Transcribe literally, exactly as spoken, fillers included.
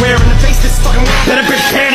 swear in the face this fucking world. Better prepare